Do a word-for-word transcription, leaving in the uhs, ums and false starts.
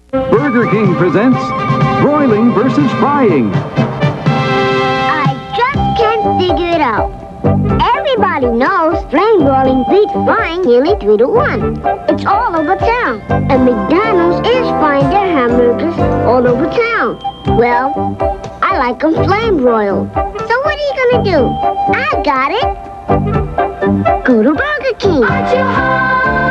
Burger King presents broiling versus frying. I just can't figure it out. Everybody knows flame broiling beats frying nearly three to one. It's all over town. And McDonald's is frying their hamburgers all over town. Well, I like them flame broiled. So what are you gonna do? I got it. Go to Burger King. Aren't you hungry?